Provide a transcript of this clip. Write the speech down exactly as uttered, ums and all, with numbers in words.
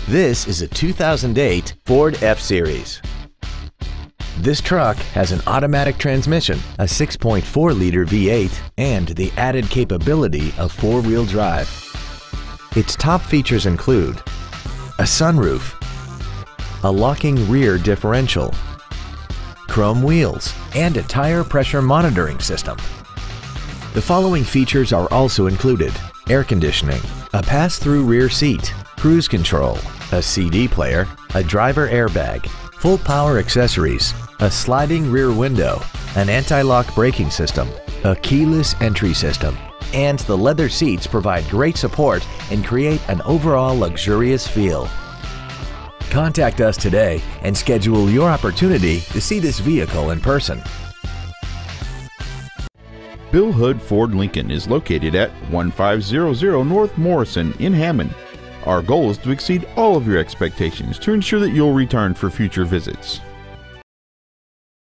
This is a two thousand eight Ford F-Series. This truck has an automatic transmission, a six point four liter V eight, and the added capability of four-wheel drive. Its top features include a sunroof, a locking rear differential, chrome wheels, and a tire pressure monitoring system. The following features are also included: air conditioning, a pass-through rear seat, cruise control, a C D player, a driver airbag, full power accessories, a sliding rear window, an anti-lock braking system, a keyless entry system, and the leather seats provide great support and create an overall luxurious feel. Contact us today and schedule your opportunity to see this vehicle in person. Bill Hood Ford Lincoln is located at one five zero zero North Morrison in Hammond. Our goal is to exceed all of your expectations to ensure that you'll return for future visits.